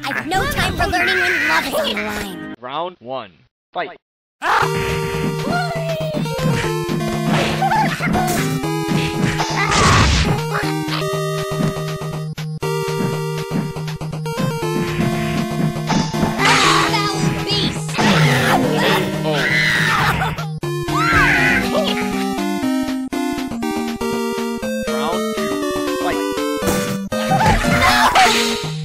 I've no time for learning when love is on the line. Round 1. Fight. Foul beast! Round 2. Fight. No!